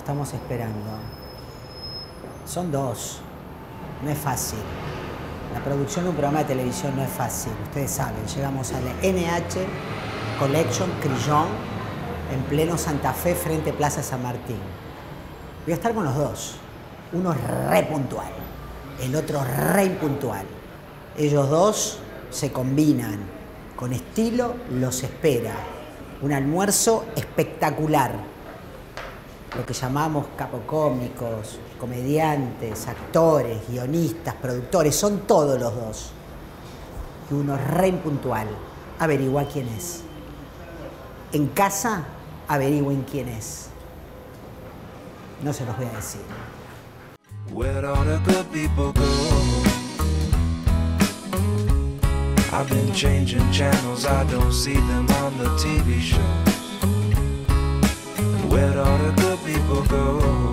estamos esperando. Son dos. No es fácil. La producción de un programa de televisión no es fácil. Ustedes saben, llegamos a la NH Collection Crillon en pleno Santa Fe, frente a Plaza San Martín. Voy a estar con los dos. Uno es re puntual, el otro re impuntual. Ellos dos se combinan. Con estilo los espera. Un almuerzo espectacular. Lo que llamamos capocómicos, comediantes, actores, guionistas, productores, son todos los dos. Y uno es re impuntual. Averigua quién es. En casa, averigüen quién es. No se los voy a decir. Where all the good people go? I've been changing channels, I don't see them on the TV shows. Where all the good people go?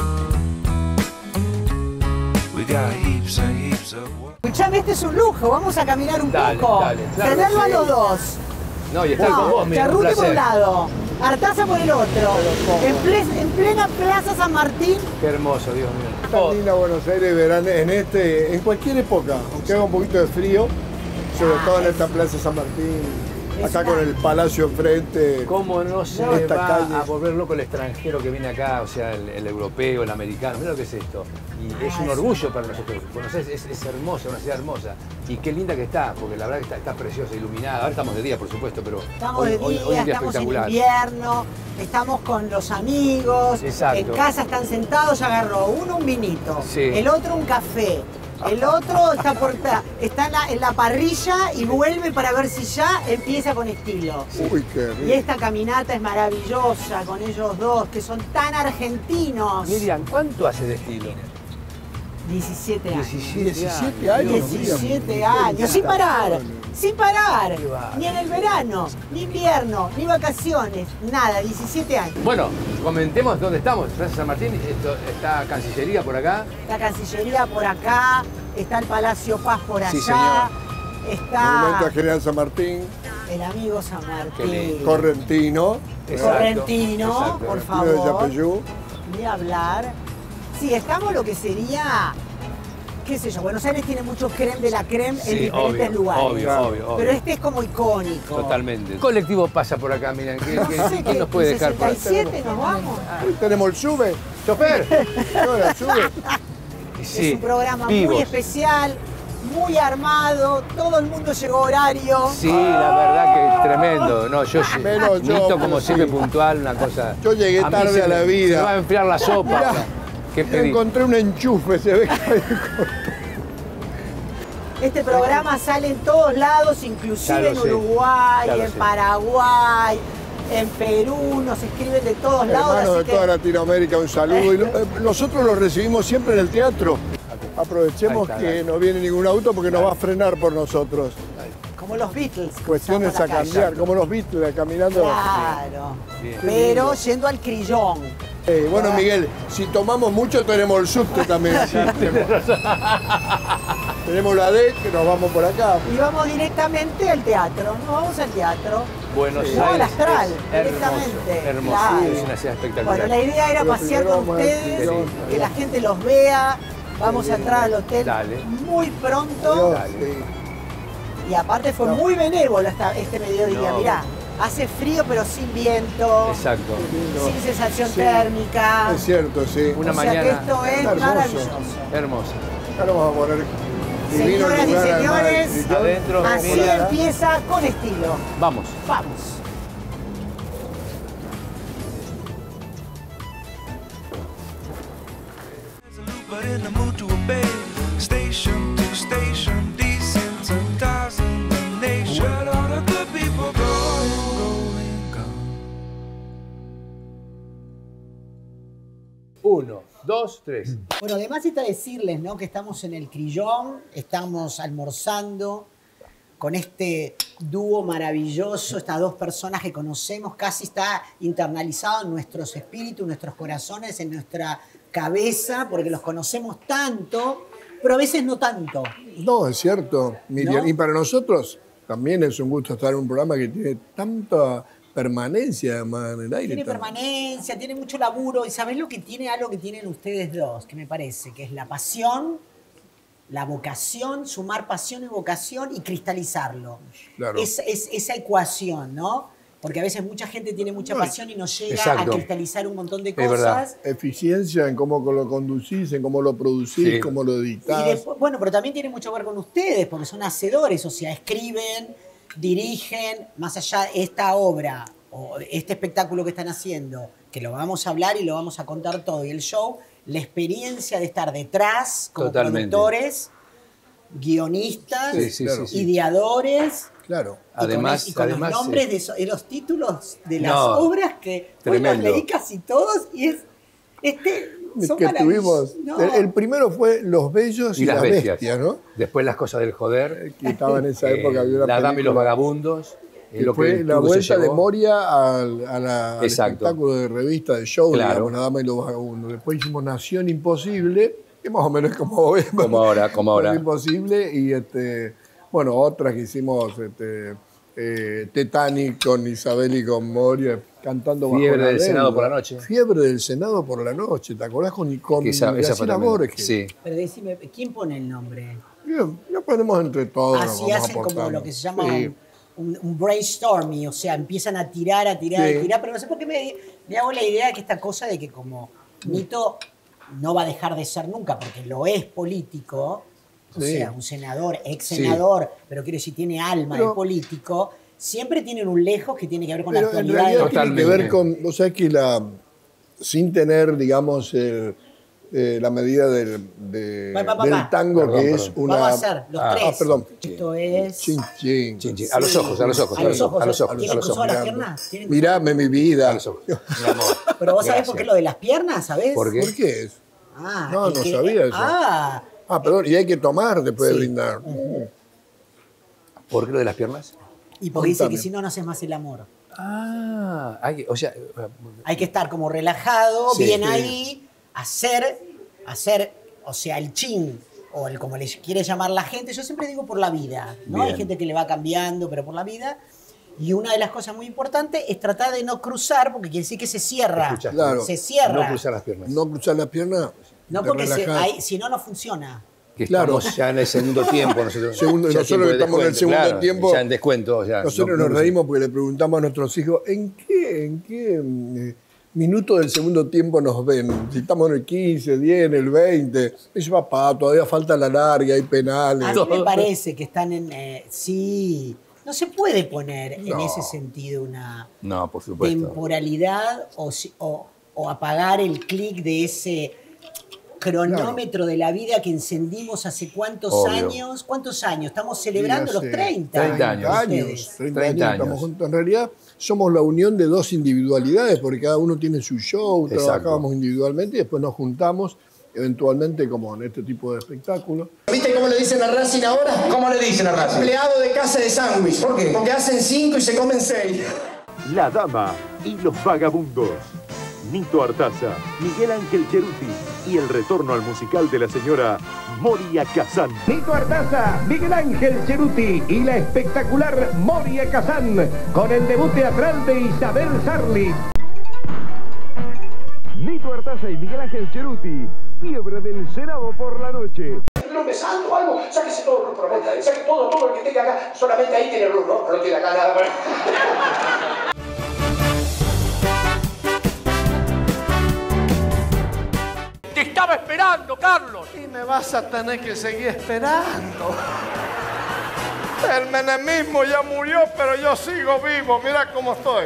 We got heaps and heaps of work. Escuchame, este es un lujo, vamos a caminar un poco. Dale, claro, Tenerlo sí. a los dos. No, y estar con vos, mira, un Charrute por un placer. lado, Artaza por el otro. En plena Plaza San Martín. Qué hermoso, Dios mío. Tan linda Buenos Aires verán en cualquier época, aunque haga un poquito de frío, sobre todo en esta Plaza San Martín, acá con el palacio enfrente. ¿Cómo no se esta va calle. a volver loco el extranjero que viene acá? O sea, el europeo, el americano. Mira lo que es esto. Y es un orgullo para nosotros. Conocer es hermosa, una ciudad hermosa. Y qué linda que está, porque la verdad que está preciosa, iluminada. Ahora estamos de día, por supuesto, pero Estamos hoy, de día, hoy un día estamos en espectacular. invierno, estamos con los amigos. Exacto. En casa están sentados, ya agarró uno un vinito, Sí. el otro un café. El otro está en la parrilla y vuelve para ver si ya empieza con estilo. Uy, qué rico. Y esta caminata es maravillosa con ellos dos, que son tan argentinos. Miriam, ¿cuánto hace de estilo? 17 años. 17 años. 17 años, sin parar, sin parar. Qué bárbaro. Ni en el verano, ni invierno, ni vacaciones, nada, 17 años. Bueno, comentemos dónde estamos. Plaza San Martín, está Cancillería por acá. La Cancillería por acá, está el Palacio Paz por allá, Sí, señor. Monumento a está General San Martín, el amigo San Qué lindo. Martín. Correntino, Exacto, Correntino, exacto. por Pino de favor, Yapeyú. ni hablar. Sí, estamos lo que sería, qué sé yo, Buenos Aires tiene mucho creme de la creme en Sí, diferentes obvio, lugares. obvio. Pero este es como icónico. Totalmente. ¿Qué colectivo pasa por acá, Miriam? No sé, ¿Quién nos puede dejar por acá? 67 nos vamos. Hoy tenemos el SUBE. ¡Chofer! No, el SUBE. Es un programa vivos. muy especial, muy armado, todo el mundo llegó a horario. Sí, la verdad que es tremendo. No, yo Menos yo, Nito pero como siempre sí. puntual, una cosa. Yo llegué mí tarde se a la me- vida. Se me va a enfriar la sopa. Mirá, ¿Qué pedí? encontré un enchufe, se ve que Este programa sale en todos lados, inclusive Ya en lo sé, Uruguay, ya lo en sé. Paraguay, en Perú, nos escriben de todos lados. hermanos de así que toda Latinoamérica, un saludo. Nosotros los recibimos siempre en el teatro. Aprovechemos Ahí está, que dale. no viene ningún auto porque nos va a frenar por nosotros. como los Beatles. Cuestiones a cruzamos la calle. cambiar, como los Beatles caminando. Claro. Bien. Pero yendo al Crillón. Bueno, Miguel, si tomamos mucho tenemos el subte también. Tenemos la D, que nos vamos por acá. Y vamos directamente al teatro. Nos vamos al teatro. Buenos No, al Aires Astral, es directamente. hermoso, Claro. es una ciudad espectacular. Bueno, la idea era Pero pasear primero con vamos al ustedes, Crillón. que la gente los vea. Vamos a entrar al hotel Dale. muy pronto. Dios, Dale. sí. Y aparte fue muy benévolo este mediodía. No. Mirá, hace frío pero sin viento, Exacto. sin sensación Sí. térmica. Es cierto, sí. Una o sea mañana que esto es hermoso. maravilloso. Hermosa. Acá lo vamos a poner divino Señoras y lugar, además, señores, el Crillón. adentro. Así Mira. empieza con estilo. Vamos. Vamos. But in the mood to obey. Station to station, desensitizing the nation. Where all the good people going, going. 1, 2, 3. Bueno, además está decirles, ¿no?, que estamos en el Crillón, estamos almorzando con este dúo maravilloso, estas dos personas que conocemos, casi está internalizado en nuestros espíritus, en nuestros corazones, en nuestra cabeza, porque los conocemos tanto, pero a veces no tanto. No, es cierto, Miriam. ¿No? Y para nosotros también es un gusto estar en un programa que tiene tanta permanencia además en el aire. Tiene también. permanencia, tiene mucho laburo. ¿Y sabés lo que tiene? Algo que tienen ustedes dos, que me parece, que es la pasión, la vocación, sumar pasión y vocación y cristalizarlo. Claro. Esa ecuación, ¿no? Porque a veces mucha gente tiene mucha pasión y no llega exacto. a cristalizar un montón de Es verdad. cosas. Eficiencia en cómo lo conducís, en cómo lo producís, Sí. cómo lo Y editás. después, bueno, pero también tiene mucho que ver con ustedes, porque son hacedores, o sea, escriben, dirigen, más allá de esta obra o este espectáculo que están haciendo, que lo vamos a hablar y lo vamos a contar todo, y el show, la experiencia de estar detrás como Totalmente. productores, guionistas, Sí, claro. sí. Claro. ideadores, Además, y con los además, nombres de los títulos de las No, obras que hoy los tremendo. leí casi todos y es son Que tuvimos. maravillosos. No. El primero fue Los Bellos y, y las las bestias. Bestias, ¿no? Después las cosas del joder. Que estaba en esa época. había una La Dama y los película Vagabundos. que lo fue el la truco se vuelta de llevó. Moria al Exacto. espectáculo de revista de show, Claro. digamos, La Dama y los Vagabundos. Después hicimos Nación Imposible, que más o menos es como Como ahora, como ahora. Imposible, y bueno, otras que hicimos, Titanic con Isabel y con Moria, cantando bajo Fiebre la del Senado deuda. por la noche. Fiebre del Senado por la noche, ¿te acordás? Con Que esa fue Graciela tremenda. Borges. Sí. Pero decime, ¿quién pone el nombre? Bien, lo ponemos entre todos. nos Así vamos hacen como aportando. lo que se llama Sí. un brainstorming, o sea, empiezan a tirar, Sí. pero no sé por qué me hago la idea de que esta cosa de que como Nito no va a dejar de ser nunca, porque lo es político, o Sí. sea, un senador, ex senador, pero quiero decir, tiene alma Pero- de político, siempre tienen un lejos que tiene que ver con la Pero en actualidad. realidad de- tiene que ver con, o sea, que sin tener, digamos, la medida del tango, Perdón, que es perdón. una... Vamos a hacer los tres. perdón. Esto es... Chin, chin. Chin, chin. A los ojos, a los ojos, A los ojos. a los ojos, ¿Tienen a los cruzadas ojos. las piernas? ¿Tienen Mirame mi vida. A los ojos. Mi amor. Pero vos sabés Gracias. por qué lo de las piernas, ¿sabés? ¿Por qué? ¿Por qué es? Ah, No, el no sabía eso. Ah, Perdón, y hay que tomar después de Sí. brindar. ¿Por qué lo de las piernas? y porque dice Contame. que si no, no haces más el amor. Ah, o sea, Hay que estar como relajado, Sí, bien sí. ahí, hacer, o sea, el chin, o el como les quiere llamar la gente. Yo siempre digo por la vida, ¿no? Bien. Hay gente que le va cambiando, pero por la vida. Y una de las cosas muy importantes es tratar de no cruzar, porque quiere decir que se cierra. Escuchaste. Claro. Se cierra. no cruzar las piernas. No cruzar las piernas. No, te porque relajás. si no, no funciona. Que Claro. estamos ya en el segundo tiempo. Nosotros, Segundo- ya nosotros tiempo de estamos en el descuento, segundo claro, tiempo. Ya en descuento. Ya, Nosotros no- nos no- reímos porque le preguntamos a nuestros hijos, ¿en qué minuto del segundo tiempo nos ven? Si estamos en el 15, 10, en el 20. Dice, papá, todavía falta la larga, hay penales. A mí me parece que están en... sí, no se puede poner en No. ese sentido una No, por supuesto. temporalidad o apagar el clic de ese cronómetro de la vida que encendimos hace cuántos Obvio. años. ¿Cuántos años? Estamos celebrando Y los hace 30. 30 años. ustedes. 30 30 años estamos años. juntos. En realidad somos la unión de dos individualidades, porque cada uno tiene su show, Exacto. trabajábamos individualmente y después nos juntamos, eventualmente como en este tipo de espectáculos. ¿Viste cómo le dicen a Racing ahora? ¿Cómo le dicen a Racing? Empleado de casa de sándwich. ¿Por qué? Porque hacen 5 y se comen 6. La Dama y los Vagabundos. Nito Artaza, Miguel Ángel Cheruti y el retorno al musical de la señora Moria Kazan. Nito Artaza, Miguel Ángel Cheruti y la espectacular Moria Kazan con el debut teatral de Isabel Sarli. Nito Artaza y Miguel Ángel Cheruti, Fiebre del Senado por la noche. ¿Un besalto o algo? Sáquese todo el luz, prometa. Saque todo el que tenga acá. Solamente ahí tiene luz, ¿no? No tiene acá nada. Bueno. ¡Te estaba esperando, Carlos! Y me vas a tener que seguir esperando. El menemismo ya murió, pero yo sigo vivo. Mira cómo estoy.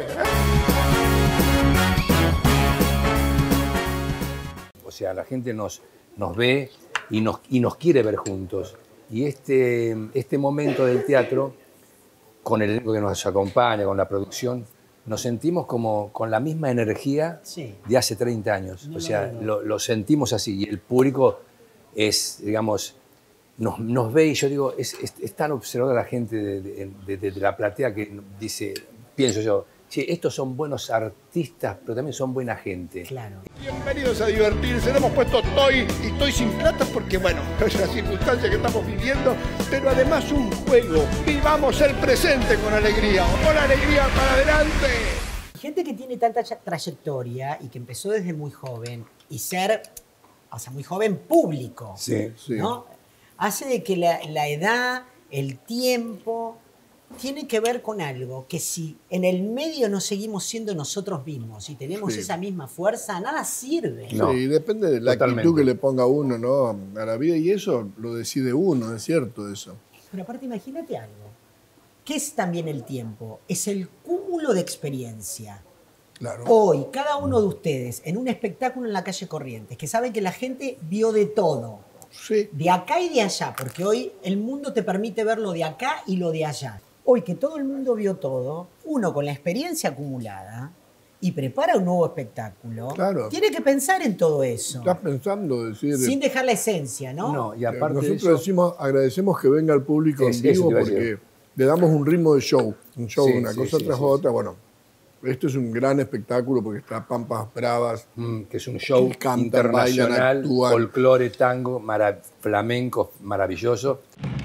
O sea, la gente nos ve y nos quiere ver juntos. Y este momento del teatro, con el elenco que nos acompaña, con la producción, nos sentimos como con la misma energía Sí. de hace 30 años. No O sea, lo lo sentimos así. Y el público es, digamos, nos ve y yo digo, es tan observadora la gente de la platea que dice, pienso yo, che, estos son buenos artistas, pero también son buena gente. Claro. Bienvenidos a divertirse. Le hemos puesto Toy y Toy sin plata porque, bueno, es la circunstancia que estamos viviendo, pero además un juego. Vivamos el presente con alegría. Con alegría para adelante. Gente que tiene tanta trayectoria y que empezó desde muy joven y ser, o sea, muy joven público, Sí, sí. ¿no? Hace de que la edad, el tiempo, tiene que ver con algo que si en el medio no seguimos siendo nosotros mismos y tenemos Sí. esa misma fuerza, nada sirve. No, Sí, depende de la totalmente. actitud que le ponga uno, ¿no? A la vida, y eso lo decide uno, es cierto eso. Pero aparte, imagínate algo. ¿Qué es también el tiempo? Es el cúmulo de experiencia. Claro. Hoy, cada uno de ustedes, en un espectáculo en la calle Corrientes, que saben que la gente vio de todo, Sí. de acá y de allá, porque hoy el mundo te permite ver lo de acá y lo de allá. Hoy que todo el mundo vio todo, uno con la experiencia acumulada y prepara un nuevo espectáculo, Claro. tiene que pensar en todo eso, Estás pensando decir. sin dejar la esencia, ¿no? No, y aparte de Nosotros eso, agradecemos que venga el público en Eso vivo te iba a porque decir. le damos un ritmo de show. Un show, Sí, una sí, cosa sí, tras sí, otra. Bueno, esto es un gran espectáculo porque está Pampas Bravas. que es un show Que cantan, internacional, bailan, actúan. folclore, tango, flamenco, maravilloso.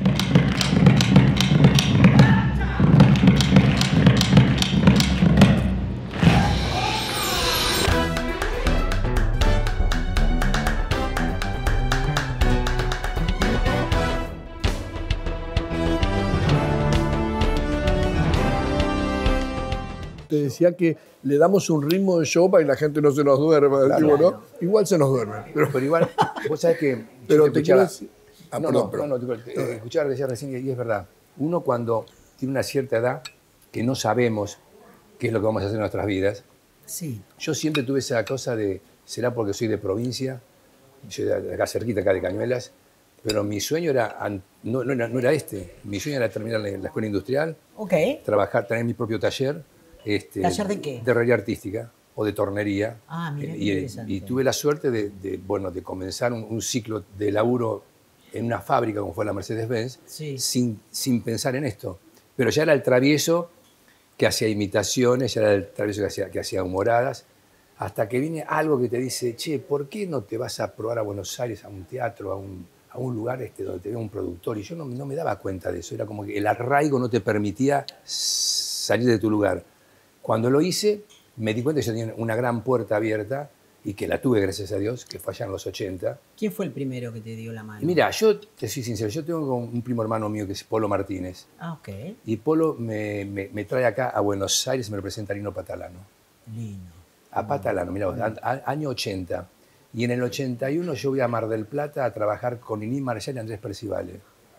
Te decía que le damos un ritmo de show para que la gente no se nos duerma. Decimos, ¿no? Igual se nos duerme. Pero Pero igual, vos sabés que... Pero yo te escuchaba- quiero decir- Ah, no, perdón, no, perdón. no, te escuchaba decir recién y es verdad. Uno cuando tiene una cierta edad que no sabemos qué es lo que vamos a hacer en nuestras vidas, Sí. yo siempre tuve esa cosa de, será porque soy de provincia, soy de acá cerquita, acá de Cañuelas, pero mi sueño era, no era este, mi sueño era terminar la escuela industrial, Ok. trabajar, tener mi propio taller. ¿Taller de qué? De herrería artística o de tornería. Ah, mira, qué y, interesante. y tuve la suerte de comenzar un ciclo de laburo en una fábrica como fue la Mercedes-Benz, Sí. sin pensar en esto. Pero ya era el travieso que hacía imitaciones, ya era el travieso que hacía humoradas, hasta que viene algo que te dice, che, ¿por qué no te vas a probar a Buenos Aires, a un teatro, a un lugar donde te vea un productor? Y yo no me daba cuenta de eso, era como que el arraigo no te permitía salir de tu lugar. Cuando lo hice, me di cuenta que yo tenía una gran puerta abierta y que la tuve, gracias a Dios, que fue allá en los 80. ¿Quién fue el primero que te dio la mano? Y mira, yo te soy sincero, yo tengo un primo hermano mío que es Polo Martínez. Ah, ok. Y Polo me trae acá a Buenos Aires y me lo presenta a Lino Patalano. Lindo. A Patalano, mira, año 80. Y en el 81 yo voy a Mar del Plata a trabajar con Niní Marshall y Andrés Percivale.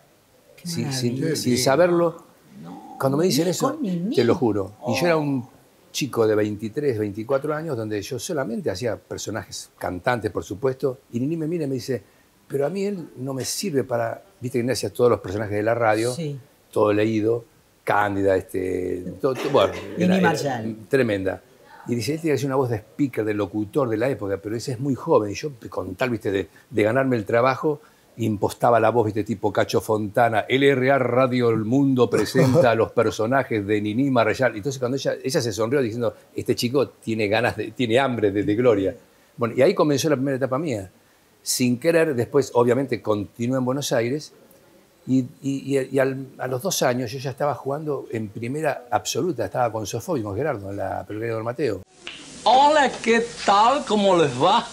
Qué Sin maravilla. saberlo, cuando me dicen eso, con Niní. te lo juro. Y yo era un chico de 23, 24 años donde yo solamente hacía personajes cantantes, por supuesto, y Niní me mira y me dice, pero a mí él no me sirve para... Viste que Niní hacía todos los personajes de la radio, Sí. todo leído, Cándida, bueno, Niní Marshall. tremenda. Y dice, él tiene que ser una voz de speaker, de locutor de la época, pero ese es muy joven. Y yo, con tal, viste, de ganarme el trabajo, impostaba la voz, viste, tipo Cacho Fontana. LRA Radio El Mundo presenta a los personajes de Niní Marshall. Entonces, cuando ella se sonrió diciendo, este chico tiene tiene hambre de gloria. Bueno, y ahí comenzó la primera etapa mía. Sin querer, después, obviamente, continué en Buenos Aires. A los 2 años yo ya estaba jugando en primera absoluta, estaba con Sofó y con Gerardo en la peluquería de Don Mateo. Hola, ¿qué tal? ¿Cómo les va?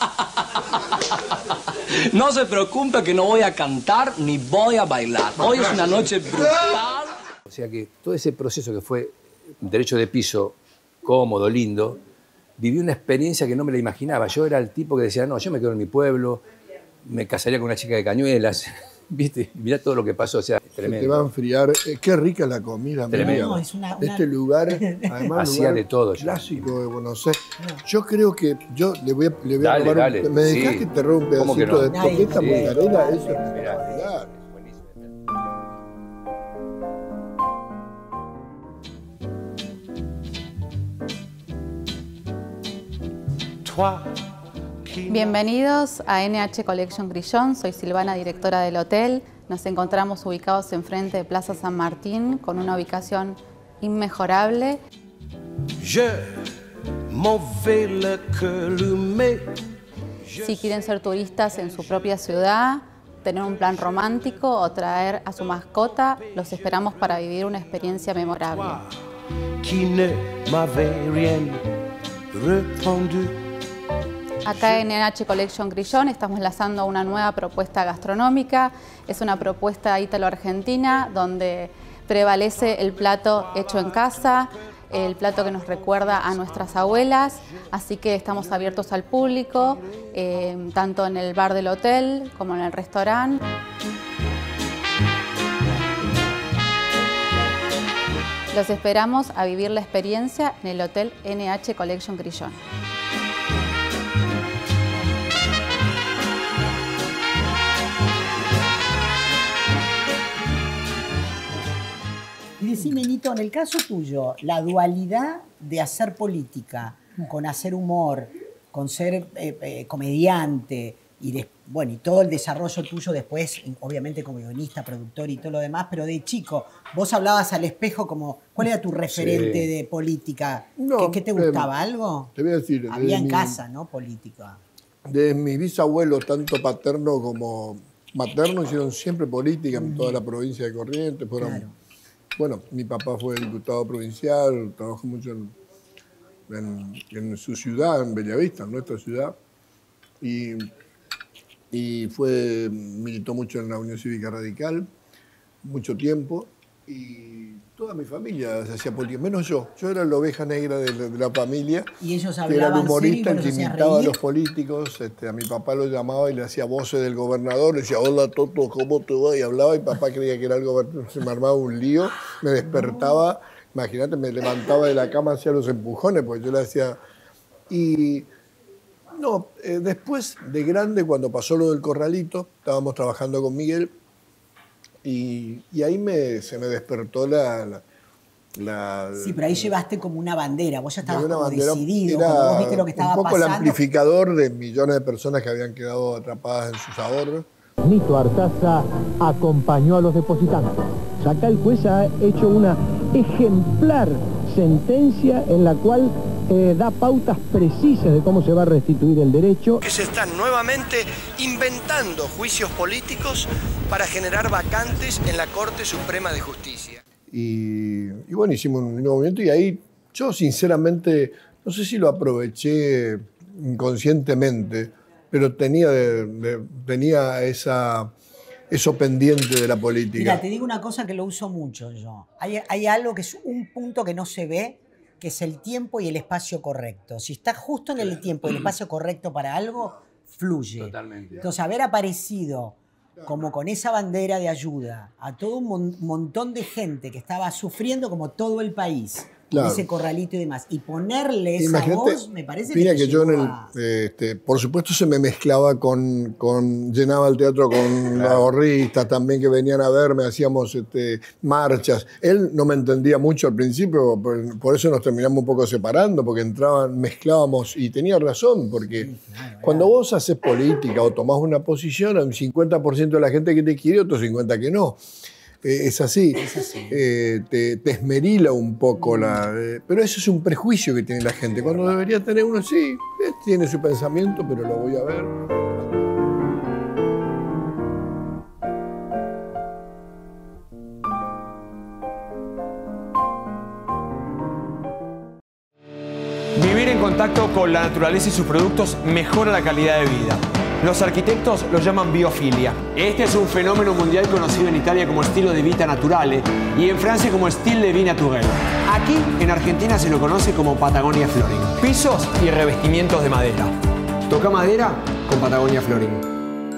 No se preocupe que no voy a cantar ni voy a bailar. Hoy es una noche brutal. O sea que todo ese proceso que fue derecho de piso, cómodo, lindo, viví una experiencia que no me la imaginaba. Yo era el tipo que decía, no, yo me quedo en mi pueblo, me casaría con una chica de Cañuelas. ¿Viste? Mirá todo lo que pasó, o sea, te tremendo. va a enfriar. Qué rica la comida, Tremendo. Miriam. No, es una- Este lugar, además, Hacía lugar de todo, yo. clásico de Buenos Aires. Yo creo que yo le voy a Dale, robar dale, ¿Me dejás sí. que te robe un ¿Cómo que pedacito no? de porque esta Sí. musarela es Mirá. espectacular? Bienvenidos a NH Collection Grillón, soy Silvana, directora del hotel. Nos encontramos ubicados enfrente de Plaza San Martín con una ubicación inmejorable. Je m'en vais le cœur allumé. Si quieren ser turistas en su propia ciudad, tener un plan romántico o traer a su mascota, los esperamos para vivir una experiencia memorable. Qui ne m'avait rien répondu. Acá en NH Collection Grillón estamos lanzando una nueva propuesta gastronómica. Es una propuesta ítalo-argentina donde prevalece el plato hecho en casa, el plato que nos recuerda a nuestras abuelas, así que estamos abiertos al público, tanto en el bar del hotel como en el restaurante. Los esperamos a vivir la experiencia en el Hotel NH Collection Grillón. Y decime, Nito, en el caso tuyo, la dualidad de hacer política, con hacer humor, con ser comediante, y bueno, y todo el desarrollo tuyo después, obviamente como guionista, productor y todo lo demás, pero de chico, vos hablabas al espejo como, ¿cuál era tu referente de política? No, ¿Qué te gustaba? ¿Algo? Te voy a decir. Había en casa, ¿no? Política. De mis bisabuelos, tanto paterno como materno, hicieron siempre política en toda la provincia de Corrientes. Fueron, bueno, mi papá fue diputado provincial, trabajó mucho en su ciudad, en Bellavista, en nuestra ciudad. Y militó mucho en la Unión Cívica Radical, mucho tiempo, y toda mi familia se hacía política, menos yo. Yo era la oveja negra de la familia. Y ellos que era el humorista, el que imitaba a reír. los políticos. A mi papá lo llamaba y le hacía voces del gobernador, le decía, hola Toto, ¿cómo te va? Y hablaba, y papá creía que era el gobernador, se me armaba un lío, me despertaba, imagínate, me levantaba de la cama, hacía los empujones, porque yo le hacía... Y no, después de grande, cuando pasó lo del corralito, estábamos trabajando con Miguel, y ahí se me despertó Sí, pero ahí llevaste como una bandera, vos ya estabas como bandera, decidido, cuando vos viste lo que estaba un poco pasando. el amplificador de millones de personas que habían quedado atrapadas en sus ahorros. Nito Artaza acompañó a los depositantes. Acá el juez ha hecho una ejemplar sentencia en la cual da pautas precisas de cómo se va a restituir el derecho. Que se están nuevamente inventando juicios políticos para generar vacantes en la Corte Suprema de Justicia. Y bueno, hicimos un nuevo movimiento y ahí yo sinceramente, no sé si lo aproveché inconscientemente, pero tenía eso pendiente de la política. Mira, te digo una cosa que lo uso mucho yo. Hay algo que es un punto que no se ve, que es el tiempo y el espacio correcto. Si estás justo en el tiempo y el espacio correcto para algo, fluye. Totalmente. Entonces, haber aparecido como con esa bandera de ayuda a todo un montón de gente que estaba sufriendo como todo el país, claro, ese corralito y demás, y ponerle esa voz, me parece mira que yo a... por supuesto se me mezclaba llenaba el teatro con ahorristas también que venían a verme, hacíamos marchas. Él no me entendía mucho al principio, por eso nos terminamos un poco separando, porque mezclábamos, y tenía razón, porque sí, claro, cuando vos haces política o tomás una posición, hay un 50% de la gente que te quiere, otro 50% que no. Es así, te esmerila un poco pero eso es un prejuicio que tiene la gente, cuando debería tener uno, sí, tiene su pensamiento, pero lo voy a ver. Vivir en contacto con la naturaleza y sus productos mejora la calidad de vida. Los arquitectos lo llaman biofilia. Este es un fenómeno mundial conocido en Italia como estilo de vita naturale y en Francia como style de vie naturelle. Aquí, en Argentina, se lo conoce como Patagonia Flooring. Pisos y revestimientos de madera. Toca madera con Patagonia Flooring.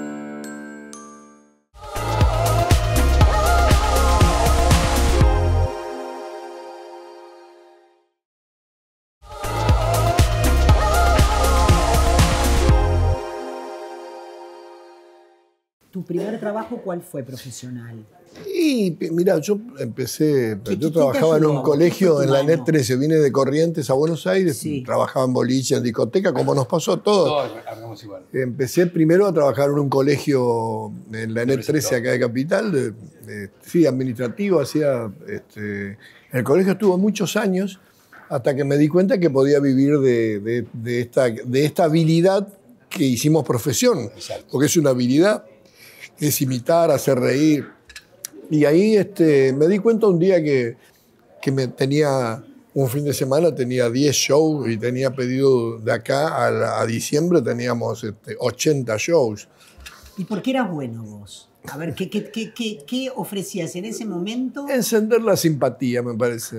¿Tu primer trabajo cuál fue profesional? Y mira, yo trabajaba en un colegio en la NET 13, vine de Corrientes a Buenos Aires, trabajaba en boliche, en discoteca, como nos pasó a todos. Todos arrancamos igual. Empecé primero a trabajar en un colegio en la NET 13 acá de Capital, administrativo, en el colegio estuve muchos años hasta que me di cuenta que podía vivir de esta habilidad que hicimos profesión. Exacto. Porque es una habilidad, es imitar, hacer reír. Y ahí me di cuenta un día que tenía un fin de semana, tenía 10 shows y tenía pedido de acá a diciembre, teníamos 80 shows. ¿Y por qué eras bueno vos? A ver, ¿qué ofrecías en ese momento? Encender la simpatía, me parece.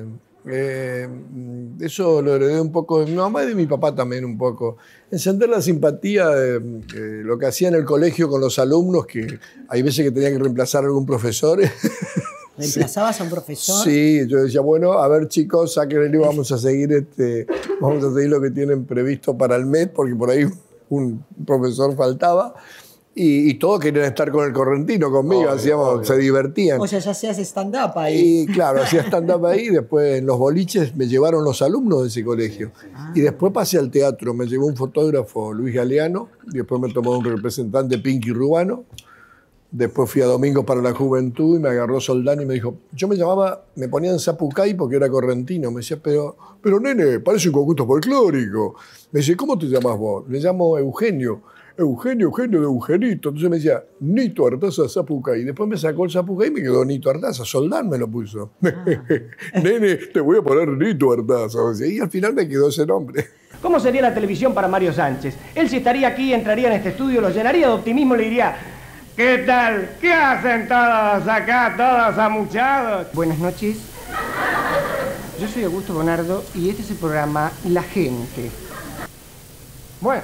Eso lo heredé un poco de mi mamá y de mi papá también un poco. Encender la simpatía, lo que hacía en el colegio con los alumnos, que hay veces que tenía que reemplazar a algún profesor. ¿Reemplazabas a un profesor? Sí, yo decía, bueno, a ver chicos, saquen el libro, vamos a seguir lo que tienen previsto para el mes, porque por ahí un profesor faltaba. Y todos querían estar con el correntino, conmigo, obvio. Se divertían. O sea, ya hacías stand-up ahí. Y claro, hacía stand-up ahí, después en los boliches me llevaron los alumnos de ese colegio. Y después pasé al teatro, me llevó un fotógrafo, Luis Galeano, y después me tomó un representante, Pinky Rubano. Después fui a Domingo para la Juventud y me agarró Soldán y me dijo, me ponían Zapucay porque era correntino. Me decía, pero nene, parece un conjunto folclórico. Me dice, ¿cómo te llamas vos? Me llamo Eugenio. Eugenio de Eugenito. Entonces me decía, Nito Artaza Zapucay. Después me sacó el Zapucay y me quedó Nito Artaza. Soldán me lo puso. Nene, te voy a poner Nito Artaza. Y al final me quedó ese nombre. ¿Cómo sería la televisión para Mario Sánchez? Él si estaría aquí, entraría en este estudio, lo llenaría de optimismo y le diría, ¿qué tal? ¿Qué hacen todos acá, todos amuchados? Buenas noches. Yo soy Augusto Bonardo y este es el programa La Gente. Bueno.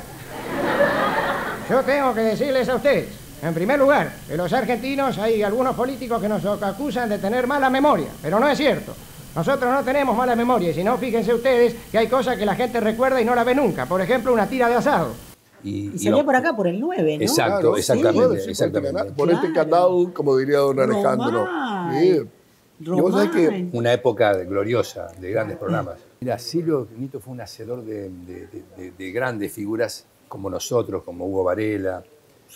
Yo tengo que decirles a ustedes, en primer lugar, que los argentinos hay algunos políticos que nos acusan de tener mala memoria, pero no es cierto. Nosotros no tenemos mala memoria, y si no, fíjense ustedes que hay cosas que la gente recuerda y no la ve nunca. Por ejemplo, una tira de asado. Y salía por acá, por el 9, ¿no? Exacto, claro, exactamente. Sí, exactamente. Por este canal, como diría don Alejandro. Y vos sabés que una época gloriosa, de grandes programas. Mira, Silvio Nito fue un hacedor de grandes figuras como nosotros, como Hugo Varela,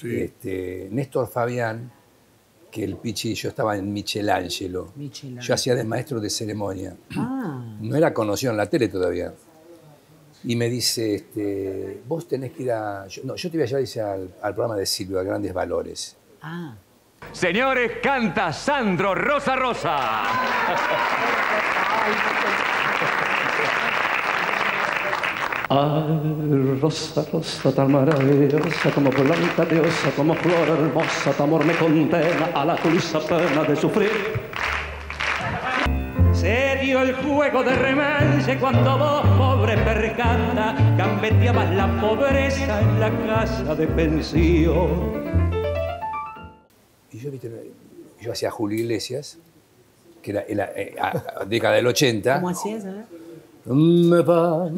Néstor Fabián, que el Pichi, yo estaba en Michelangelo. Yo hacía de maestro de ceremonia. No era conocido en la tele todavía. Y me dice, vos tenés que ir a... yo te voy a llevar, dice, al programa de Silvio, a Grandes Valores. Señores, canta Sandro Rosa Rosa. Ay, rosa, rosa tan maravillosa, como planta diosa, como flor hermosa, tu amor me condena a la dulce pena de sufrir. Se dio el juego de remanche cuando vos, pobre percata, gambeteabas la pobreza en la casa de pensión. Y yo hacía Julio Iglesias, que era en la década del 80. ¿Cómo hacías? Me va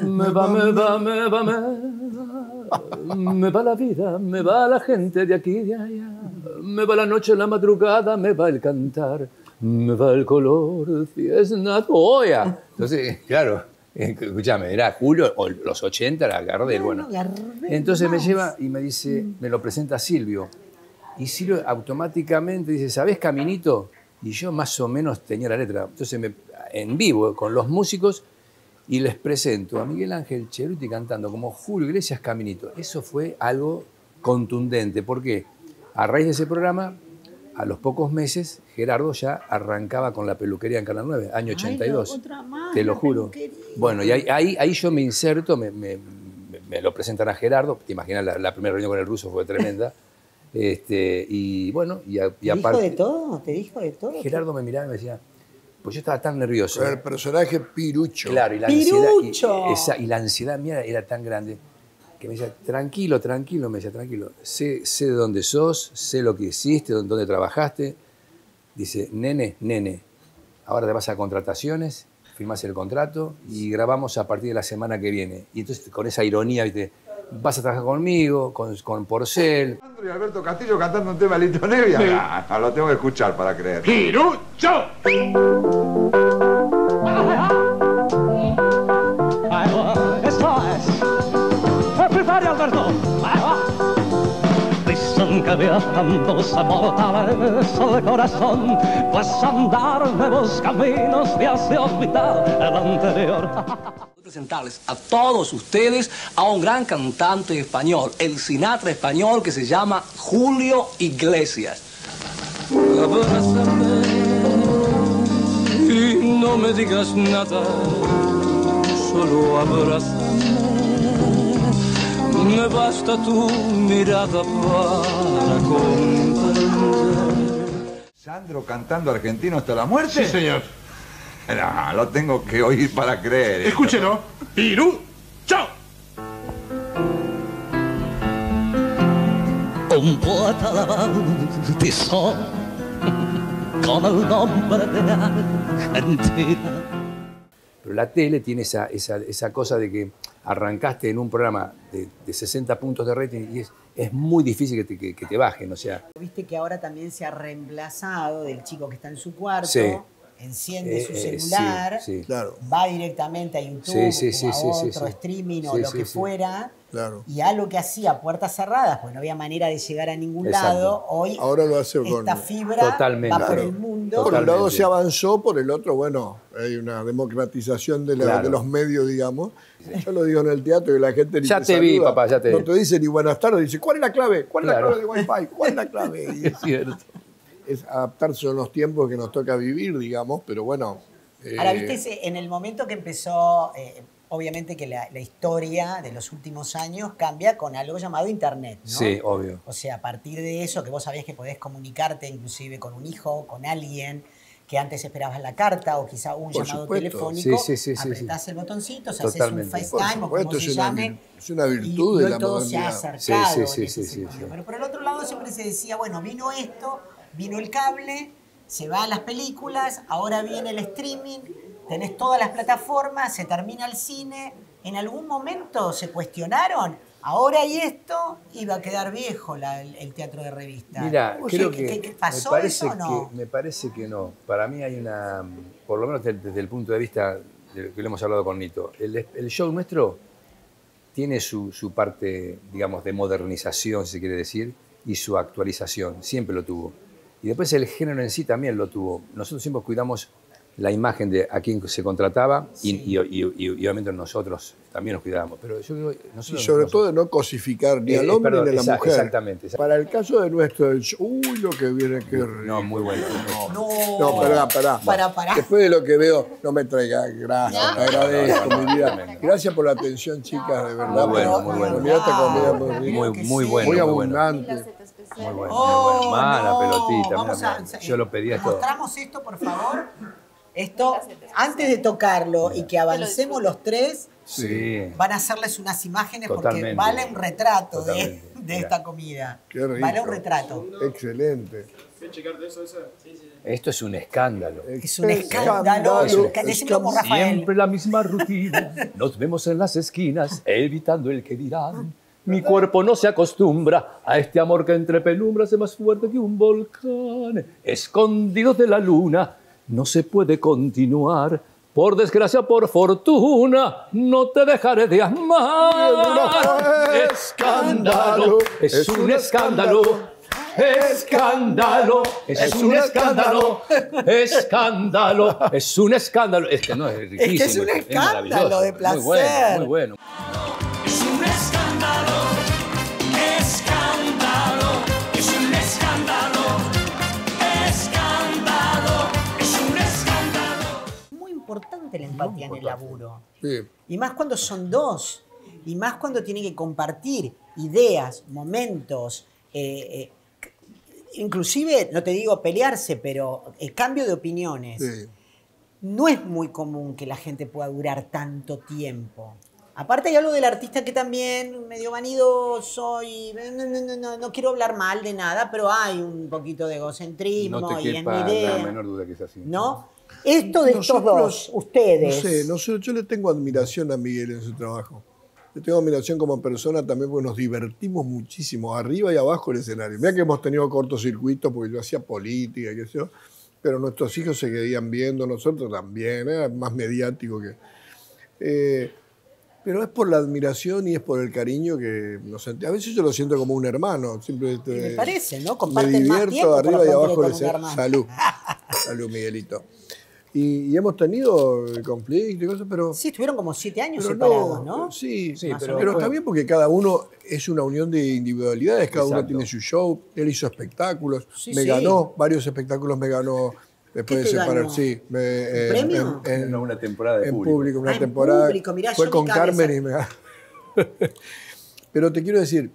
la vida, me va la gente de aquí y de allá, me va la noche, la madrugada, me va el cantar, me va el color, si es una toalla. Entonces, claro, escúchame, era Julio, o los 80 era Gardel, bueno. Entonces me lleva y me dice, me lo presenta Silvio. Y Silvio automáticamente dice, ¿sabés Caminito? Y yo más o menos tenía la letra. Entonces, en vivo, con los músicos, y les presento a Miguel Ángel Cheruti cantando como Julio Iglesias Caminito. Eso fue algo contundente. ¿Por qué? A raíz de ese programa, a los pocos meses, Gerardo ya arrancaba con la peluquería en Canal 9, año 82. Te lo juro. Bueno, y ahí yo me inserto, me lo presentan a Gerardo. Te imaginas, la primera reunión con el ruso fue tremenda. Y bueno, y aparte... ¿Te dijo de todo? ¿Te dijo de todo? Gerardo me miraba y me decía... Pues yo estaba tan nervioso. El personaje Pirucho. Claro, y la ansiedad, y la ansiedad mía era tan grande que me decía, tranquilo, me decía, tranquilo. Sé de dónde sos, sé lo que hiciste, dónde trabajaste. Dice, nene, ahora te vas a contrataciones, firmás el contrato y grabamos a partir de la semana que viene. Y entonces con esa ironía, ¿viste? Vas a trabajar conmigo, con Porcel. Y Alberto Castillo cantando un tema de Lito Nevia. Sí. Lo tengo que escuchar para creer. ¡Pirucho! Esto es. Prepare, Alberto. Listen, que viajándose mortales de corazón, pues andar nuevos caminos te hace olvidar el anterior. Presentarles a todos ustedes a un gran cantante español, el Sinatra español, que se llama Julio Iglesias. Abrázame y no me digas nada, solo abrázame. Me basta tu mirada para comprender. ¿Sandro cantando argentino hasta la muerte? Sí, señor. No, lo tengo que oír para creer. Escúchelo. Pirú, chao. Un poeta la bautizó con el nombre de Argentina. Pero la tele tiene esa cosa de que arrancaste en un programa de 60 puntos de rating y es muy difícil que te bajen, o sea. Viste que ahora también se ha reemplazado del chico que está en su cuarto, sí. Enciende su celular, sí, sí. Claro. va directamente a YouTube o a otro streaming o lo que fuera, claro. Y algo que hacía a puertas cerradas, pues no había manera de llegar a ningún lado, hoy ahora lo hace esta fibra va por el mundo. Por un lado se avanzó, por el otro, bueno, hay una democratización de los medios, digamos. Yo lo digo en el teatro y la gente ya te vi, papá, ya te vi. No te dice ni buenas tardes, dice, ¿cuál es la clave? ¿Cuál es la clave de Wi-Fi? ¿Cuál es la clave? Y es cierto. Es adaptarse a los tiempos que nos toca vivir, digamos, pero bueno. Ahora, viste, en el momento que empezó, obviamente que la historia de los últimos años cambia con algo llamado Internet, ¿no? Sí, obvio. O sea, a partir de eso, que vos sabías que podés comunicarte inclusive con un hijo, con alguien, que antes esperabas la carta o quizá un llamado telefónico, apretás el botoncito, o sea, haces un FaceTime o como se llame. Es una virtud de la todo se ha acercado. Sí. Pero por el otro lado siempre se decía, bueno, vino esto, vino el cable, se va a las películas, ahora viene el streaming, tenés todas las plataformas, se termina el cine. ¿En algún momento se cuestionaron? Ahora y esto iba a quedar viejo el teatro de revista. Mira, creo que ¿qué pasó eso o no? Me parece que no. Para mí hay una, por lo menos desde el punto de vista de lo que lo hemos hablado con Nito, el show nuestro tiene su parte, digamos, de modernización, si se quiere decir, y su actualización. Siempre lo tuvo. Y después el género en sí también lo tuvo. Nosotros siempre cuidamos la imagen de a quien se contrataba y obviamente nosotros también nos cuidábamos. Pero yo creo nosotros, y sobre todo de no cosificar ni al hombre ni a la mujer. Exactamente. Para el caso de nuestro, uy, lo que viene, qué rico. No, muy bueno. No, pará. Después de lo que veo, no me traiga gracias, te agradezco, mi vida. Gracias por la atención, chicas, de verdad. Muy bueno. Mirá esta comida muy rica. Muy bueno. Muy abundante. Muy bueno. La pelotita. Vamos yo lo pedía esto. Mostramos esto, por favor. Esto, antes de tocarlo y que avancemos los tres, van a hacerles unas imágenes porque vale un retrato de esta comida. Qué rico. Vale un retrato. Excelente. Esto es un escándalo. Es un escándalo. Decimos como Rafael. Siempre la misma rutina. Nos vemos en las esquinas, evitando el que dirán. Mi cuerpo no se acostumbra a este amor que entre penumbras es más fuerte que un volcán. Escondidos de la luna, no se puede continuar. Por desgracia, por fortuna, no te dejaré de amar. Escándalo, es un escándalo. Escándalo, es un escándalo. Escándalo, es un escándalo. Es que no, es riquísimo. Es que es un escándalo de placer. Muy bueno. Es un escándalo, escándalo, es un escándalo, escándalo, es un escándalo. Muy importante la empatía en el laburo. Sí. Y más cuando son dos. Y más cuando tienen que compartir ideas, momentos, inclusive, no te digo pelearse, pero el cambio de opiniones. Sí. No es muy común que la gente pueda durar tanto tiempo. Aparte hay algo del artista que también, medio vanidoso y no quiero hablar mal de nada, pero hay un poquito de egocentrismo No te y en mi quepa idea. la menor duda que es así. ¿No? Esto de estos dos, ustedes. No sé, yo le tengo admiración a Miguel en su trabajo. Le tengo admiración como persona también porque nos divertimos muchísimo, arriba y abajo del escenario. Mira que hemos tenido cortocircuitos porque yo hacía política, qué sé yo, pero nuestros hijos se querían viendo, nosotros también, era más mediático que... Pero es por la admiración y es por el cariño que nos sentimos. A veces yo lo siento como un hermano. Siempre Me parece, ¿no? me Comparten más divierto tiempo arriba por y lo abajo pronto del con un ser. hermano. Salud. Salud, Miguelito. Y hemos tenido conflictos y cosas, pero... Sí, estuvieron como 7 años pero separados, ¿no? Sí, Más o pero menos. está bien porque cada uno es una unión de individualidades, cada uno Exacto. tiene su show, él hizo espectáculos, Sí, me sí. ganó, varios espectáculos me ganó después ¿Qué de te separar. ganó? Sí, ¿Premio? No, una temporada de en público. público, una En temporada. público, mirá, fue yo con mi cabeza. Carmen y me ganó. Pero te quiero decir,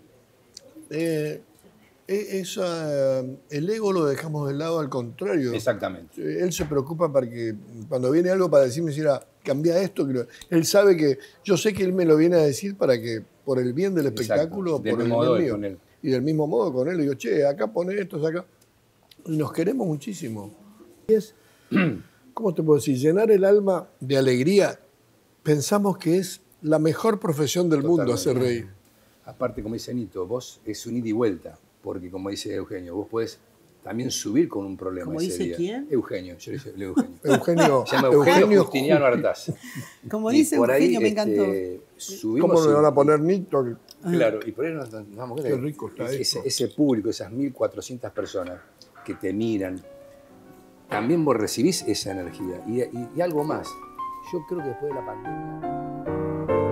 el ego lo dejamos de lado, al contrario. Exactamente. Él se preocupa para que cuando viene algo para decirme, cambia esto. Él sabe que, yo sé que él me lo viene a decir para que, por el bien del espectáculo, Del por el mismo bien modo mío. con él. Y del mismo modo con él, le digo, che, acá pone esto, acá. Y nos queremos muchísimo. Y es, ¿cómo te puedo decir? Llenar el alma de alegría. Pensamos que es la mejor profesión del mundo, hacer reír. Aparte, como dice Nito, vos es un ida y vuelta, porque como dice Eugenio, vos podés también subir con un problema ¿Cómo ese dice día. quién? Eugenio, yo le digo Eugenio. Eugenio, Se llama Eugenio Eugenio Justiniano Artaza. Como Y dice por ahí, Eugenio, me encantó. Subimos ¿Cómo le van a y- poner Nito? Claro, y por ahí nos damos cuenta Qué que rico está esto. ese público, esas 1.400 personas que te miran, también vos recibís esa energía. Y algo más, yo creo que después de la pandemia...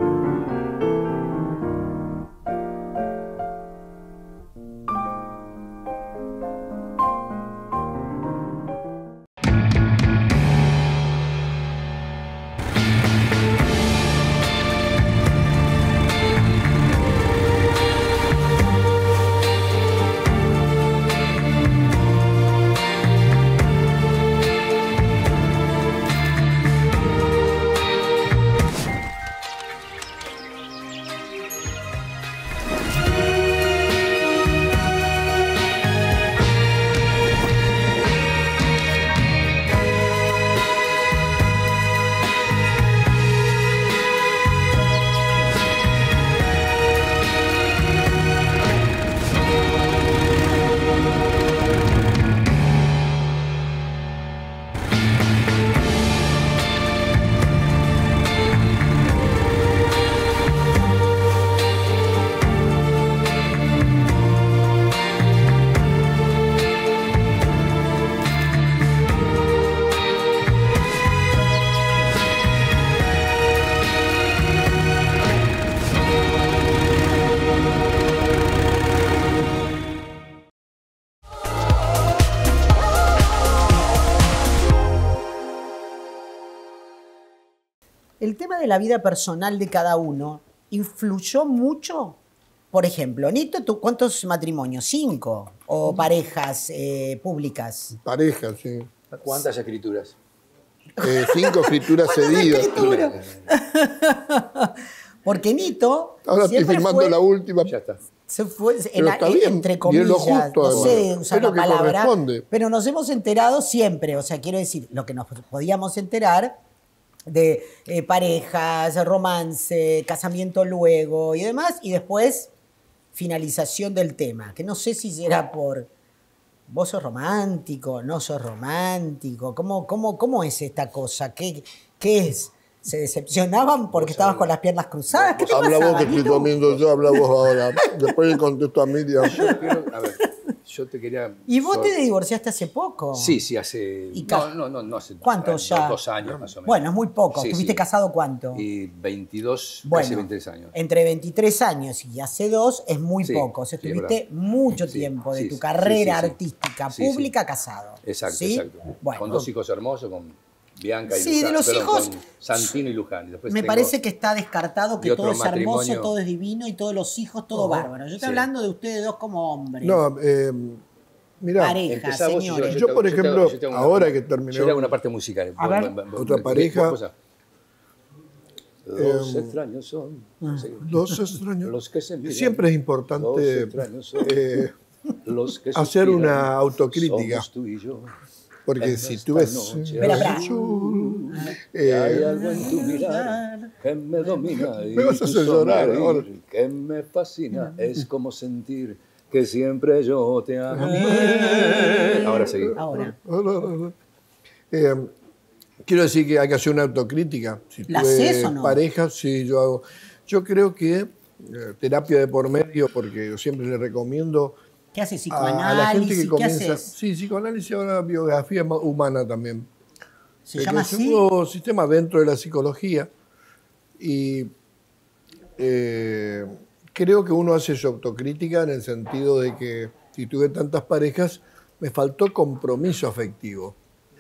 El tema de la vida personal de cada uno influyó mucho. Por ejemplo, Nito, ¿tú cuántos matrimonios? 5 o parejas públicas. Pareja, sí. ¿Cuántas escrituras? 5 escrituras cedidas. Porque Nito Ahora estoy siempre filmando fue, la última. Ya está. se fue Pero está bien, entre y es comillas, lo justo, no sé además. usar Es lo la que palabra, corresponde. pero nos hemos enterado siempre, o sea, quiero decir, lo que nos podíamos enterar de parejas, romance, casamiento luego y demás, y después finalización del tema, que no sé si será por vos sos romántico, no sos romántico, ¿cómo es esta cosa? ¿Qué es? ¿Se decepcionaban porque estabas con las piernas cruzadas? ¿Qué te Habla vos pasaba, que estoy Nito? comiendo yo, habla vos ahora. Después le contesto a Miriam. A ver, yo te quería... Y vos te divorciaste hace poco. Sí, hace... ¿Y No hace... ¿Cuánto ya? 2 años más o menos. Bueno, es muy poco. Sí, ¿Estuviste sí. casado cuánto? Y 22, Bueno, casi 23 años. Entre 23 años y hace 2 es muy Sí, poco. O sea, sí, es estuviste verdad. mucho Sí, tiempo de sí, tu sí, carrera sí, sí. artística Sí, sí. pública casado. Exacto, ¿Sí? exacto. Bueno. Con 2 hijos hermosos, con Bianca y Sí, Luján. de los Perdón, hijos, con Santino y Luján. Y después Me tengo- parece que está descartado que y otro todo es hermoso, matrimonio. todo es divino y todos los hijos, todo bárbaro. Yo estoy Sí. hablando de ustedes dos como hombres. No, mirá. Pareja, Empezá vos y señores. Yo, por ejemplo, te hago ahora que terminé- Yo te hago una parte musical. A ver. Otra pareja. Los extraños son. Sí. Los extraños. Los que se miran. Siempre es Los importante extraños son. Los que hacer suspiran. una autocrítica. Somos tú y yo. Porque En si esta tú ves noche Espera, espera. Y hay algo en tu mirar que me domina y Me vas a tu hacer llorar sonreír ahora. que me fascina. Es como sentir que siempre yo te amo. Ahora sí. Ahora. quiero decir que hay que hacer una autocrítica. Si ¿La haces o no? Pareja, sí, yo hago. Yo creo que terapia de por medio, porque yo siempre le recomiendo ¿Qué haces? a la gente que ¿Psicoanálisis? ¿Qué comienza. haces? Sí, psicoanálisis, ahora biografía humana también. ¿Se llama es un así? nuevo sistema dentro de la psicología. Y creo que uno hace su autocrítica en el sentido de que si tuve tantas parejas, me faltó compromiso afectivo.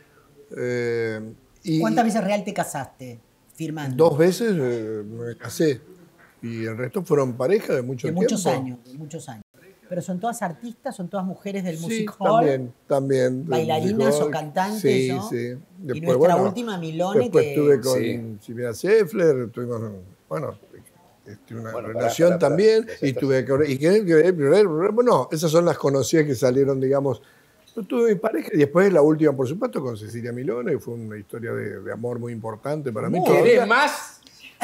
¿Cuántas veces real te casaste? Firmando. 2 veces me casé. Y el resto fueron parejas de mucho tiempo. De muchos años. Pero son todas artistas, son todas mujeres del music Sí, hall. también. Bailarinas o cantantes, sí, ¿no? Sí, después, Y nuestra última, Milone, después que... estuve con Silvia Seffler, tuvimos, una relación también, y tuve bueno, esas son las conocidas que salieron, digamos. Yo tuve mi pareja, y después la última, por supuesto, con Cecilia Milone, que fue una historia de amor muy importante para mí. ¿Querés más?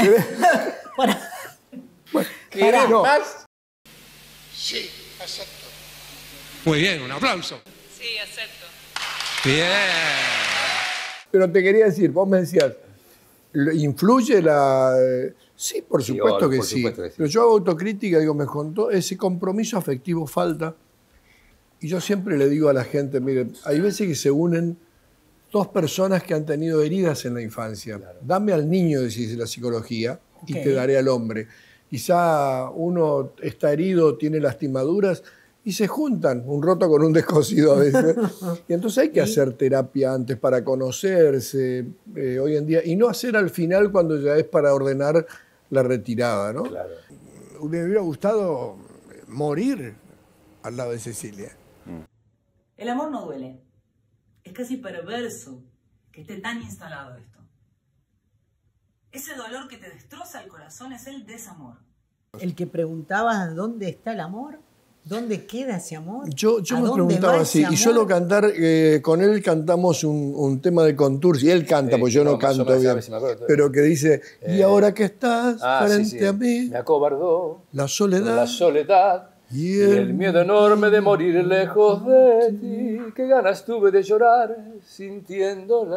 ¿Querés más? Sí, acepto. Muy bien, un aplauso. Sí, acepto. Bien. Pero te quería decir, vos me decías, ¿influye la...? Sí, por supuesto que sí. Pero yo hago autocrítica, digo, me contó, ese compromiso afectivo falta. Y yo siempre le digo a la gente, miren, hay veces que se unen 2 personas que han tenido heridas en la infancia. Claro. Dame al niño, dice la psicología, y te daré al hombre. Quizá uno está herido, tiene lastimaduras, y se juntan, un roto con un descosido a veces. Y entonces hay que hacer terapia antes para conocerse hoy en día, y no hacer al final cuando ya es para ordenar la retirada, ¿no? Claro. Me hubiera gustado morir al lado de Cecilia. El amor no duele. Es casi perverso que esté tan instalado esto. Ese dolor que te destroza el corazón es el desamor. El que preguntaba dónde está el amor, dónde queda ese amor. Yo me preguntaba así, y solo cantar, con él cantamos un tema de Contursi, y él canta, porque yo no canto bien, pero que dice, y ahora que estás frente a mí, me acobardó la soledad. La soledad. Y el miedo enorme de morir lejos de ti, qué ganas tuve de llorar sintiendo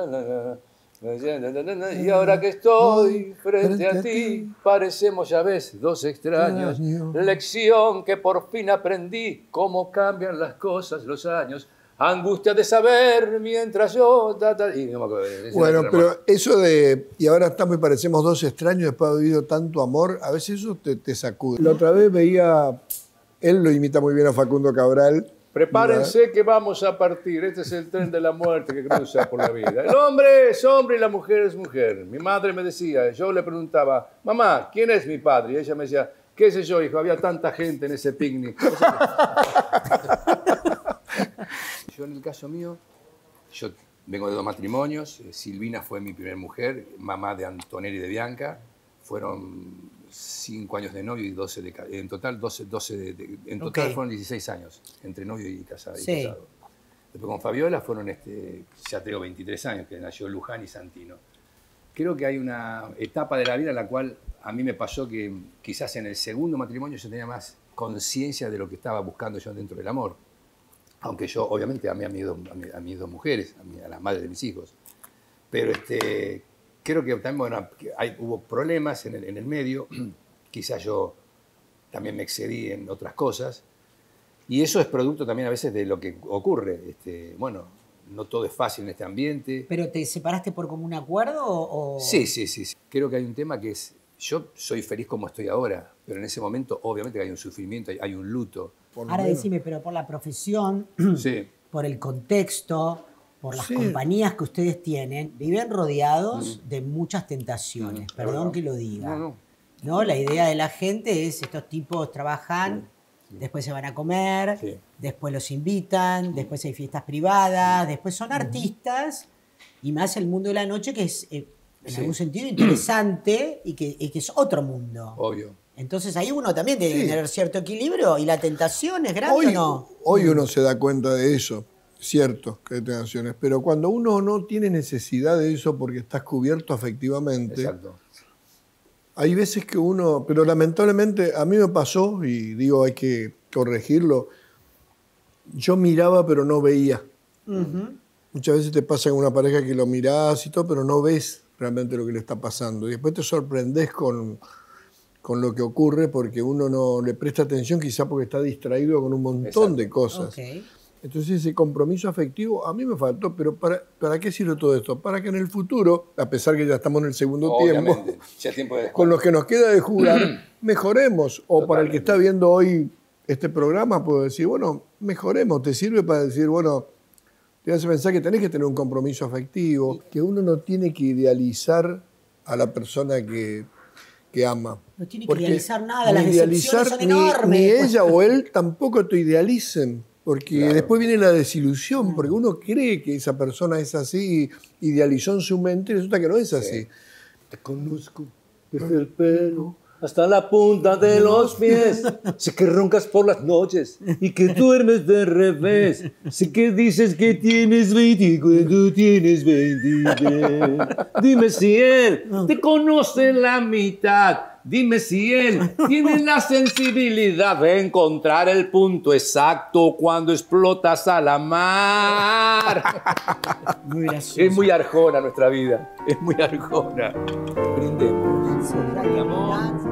y ahora que estoy frente a ti, parecemos ya ves 2 extraños. Lección que por fin aprendí, cómo cambian las cosas los años. Angustia de saber mientras yo... y no me acuerdo, bueno, pero eso de... Y ahora estamos y parecemos 2 extraños después de haber vivido tanto amor, a veces eso te sacude. La otra vez veía... Él lo imita muy bien a Facundo Cabral. Prepárense que vamos a partir. Este es el tren de la muerte que cruza por la vida. El hombre es hombre y la mujer es mujer. Mi madre me decía, yo le preguntaba, mamá, ¿quién es mi padre? Y ella me decía, qué sé yo, hijo, había tanta gente en ese picnic. Yo en el caso mío, yo vengo de 2 matrimonios. Silvina fue mi primera mujer, mamá de Antonelli y de Bianca. Fueron 5 años de novio y 12 de casado. En total, fueron 16 años entre novio y casado. Después con Fabiola fueron, ya tengo 23 años, que nació Luján y Santino. Creo que hay una etapa de la vida en la cual a mí me pasó que quizás en el segundo matrimonio yo tenía más conciencia de lo que estaba buscando yo dentro del amor. Aunque yo, obviamente, amé a mis 2 mujeres, a las madres de mis hijos. Pero creo que también, bueno, hubo problemas en el medio, quizás yo también me excedí en otras cosas, y eso es producto también a veces de lo que ocurre. Bueno, no todo es fácil en este ambiente. ¿Pero te separaste por común acuerdo o...? Sí. Creo que hay un tema que es, yo soy feliz como estoy ahora, pero en ese momento obviamente hay un sufrimiento, hay un luto. Ahora decime, pero por la profesión, por el contexto... por las compañías que ustedes tienen, viven rodeados de muchas tentaciones, perdón que lo diga. ¿No? La idea de la gente es, estos tipos trabajan, después se van a comer, después los invitan, después hay fiestas privadas, después son artistas, y más el mundo de la noche que es, en algún sentido, interesante y que es otro mundo. Obvio. Entonces ahí uno también debe tener cierto equilibrio, y la tentación es grande o no. Hoy uno se da cuenta de eso. Cierto que hay tentaciones, pero cuando uno no tiene necesidad de eso porque estás cubierto afectivamente, hay veces que uno, pero lamentablemente a mí me pasó, y digo hay que corregirlo, yo miraba pero no veía. muchas veces te pasa con una pareja que lo mirás y todo, pero no ves realmente lo que le está pasando. Y después te sorprendés con lo que ocurre porque uno no le presta atención, quizá porque está distraído con un montón de cosas. Okay. Entonces ese compromiso afectivo a mí me faltó, pero ¿para qué sirve todo esto? Para que en el futuro, a pesar que ya estamos en el segundo tiempo, ya tiempo de con lo que nos queda de jugar, mejoremos. O para el que está viendo hoy este programa, puedo decir, bueno, mejoremos. Te sirve para decir, bueno, te hace pensar que tenés que tener un compromiso afectivo, que uno no tiene que idealizar a la persona que ama. No tiene que idealizar nada, las idealizar, decepciones son enormes. Ni ella o él tampoco te idealicen. Porque después viene la desilusión, porque uno cree que esa persona es así, idealizó en su mente y resulta que no es así. Te conozco desde el pelo hasta la punta de los pies. Sé que roncas por las noches y que duermes de revés. Sé que dices que tienes 20 cuando tienes 23. Dime si él te conoce la mitad. Dime si él tiene la sensibilidad de encontrar el punto exacto cuando explotas a la mar. Muy gracioso. Es muy arjona nuestra vida. Es muy arjona. Brindemos. Mi amor.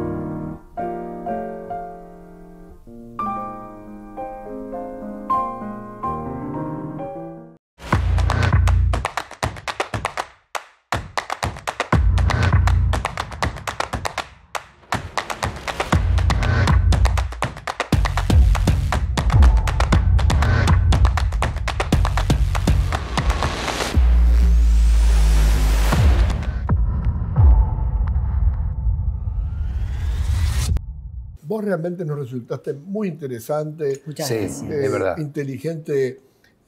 Vos realmente nos resultaste muy interesante, es verdad. Inteligente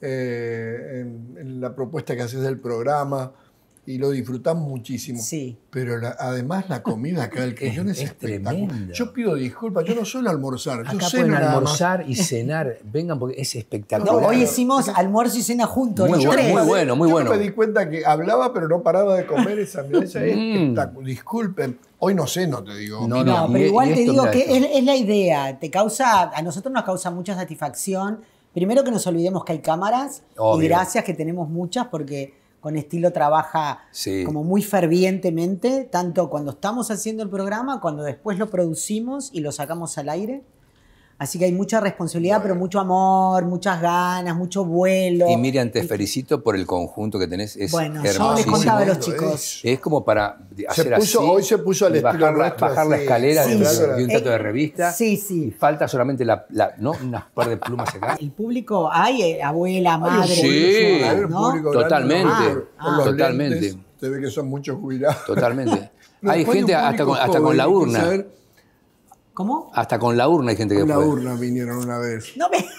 en la propuesta que haces del programa y lo disfrutamos muchísimo. Sí. Pero además la comida acá del Crillón es espectacular. tremenda. Yo pido disculpas, yo no suelo almorzar. Yo Acá ceno pueden nada almorzar más. y cenar. Vengan porque es espectacular. No, hoy hicimos almuerzo y cena juntos. Muy los bueno, tres. muy bueno, muy Yo bueno. me di cuenta que hablaba pero no paraba de comer esa mesa. Es espectacular. Disculpen, hoy no ceno, te digo. No, No, pero igual te esto, digo mira que esto. es la idea. A nosotros nos causa mucha satisfacción. Primero que nos olvidemos que hay cámaras. Obvio. Y gracias que tenemos muchas porque con Estilo trabaja Sí. como muy fervientemente, tanto cuando estamos haciendo el programa, cuando después lo producimos y lo sacamos al aire. Así que hay mucha responsabilidad, pero mucho amor, muchas ganas, mucho vuelo. Y Miriam, te felicito por el conjunto que tenés. Es Bueno, yo hermosísimo. les contaba a los chicos. Es como para hacer así. Hoy se puso al y estilo bajar, nuestro, bajar la así. escalera Sí, de sí. un teatro de revista. Sí, sí. Y falta solamente ¿no? unas par de plumas acá. El público, hay abuela, madre, Sí, ¿no? totalmente. Totalmente. Lentes, se ve que son muchos jubilados. Totalmente. No, Hay después gente un hasta público con la joven, urna. quise ver. ¿Cómo? Hasta con la urna hay gente que Con la fue. urna vinieron una vez. No me...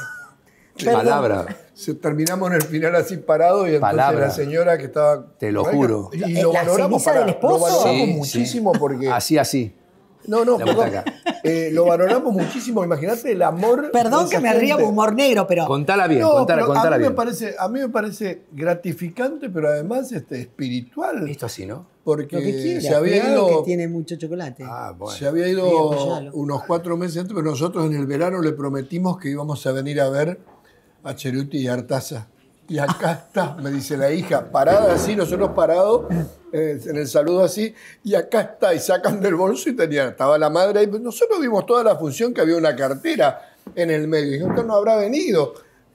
Palabra. Terminamos en el final así parado y entonces Palabra. la señora que estaba... Te lo juro. Y lo ¿La valoramos, ceniza del esposo? lo valoramos Sí, muchísimo porque... Así. No, La perdón. butaca. Lo valoramos muchísimo. Imagínate el amor. Perdón de que esa me ría gente. con humor negro, pero... Contala bien, No, contala pero a mí bien. me parece gratificante, pero además espiritual. Esto así, ¿no? Porque Lo que quiera, se había cuidado ido, que tiene mucho chocolate. se había Sí, ido apoyalo. unos 4 meses antes, pero nosotros en el verano le prometimos que íbamos a venir a ver a Cheruti y Artaza. Y acá está, me dice la hija, parada así, nosotros parados, en el saludo así, y acá está, y sacan del bolso y estaba la madre ahí. Nosotros vimos toda la función que había una cartera en el medio. Y usted no habrá venido.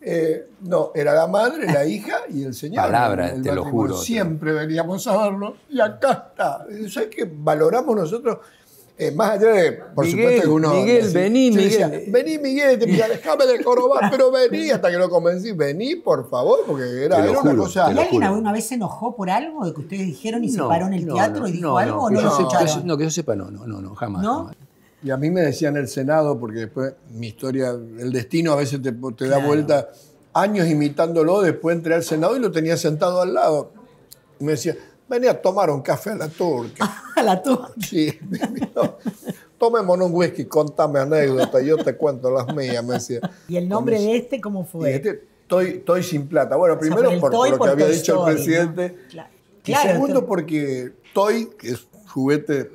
No, era la madre, la hija y el señor. Palabra, el te lo matrimonio. juro. Siempre veníamos a verlo, y acá está. ¿Sabes qué? Valoramos nosotros. Más allá de, por Miguel, supuesto que uno... Miguel, así, vení, yo decía, Miguel. Vení, Miguel, te decía, déjame de jorobar, pero vení, hasta que lo convencí. Vení, por favor, porque era una cosa... ¿Y alguien alguna vez se enojó por algo de que ustedes dijeron y se paró en el teatro y dijo no, algo o que no yo lo sepa- escucharon? que yo sepa, no, jamás. ¿No? jamás. Y a mí me decían en el Senado, porque después mi historia, el destino a veces te da Claro. vuelta, años imitándolo, después entré al Senado y lo tenía sentado al lado. Y me decía, vení a tomar un café a la turca. A la turca. Sí. No, tomémonos un whisky, contame anécdotas, yo te cuento las mías, me decía. ¿Y el nombre de este cómo Y fue? estoy sin plata. Bueno, O sea, primero por el por Toy, lo por que había Toy dicho Story, el presidente. ¿no? Claro. Y Claro, segundo esto- porque Toy, que es juguete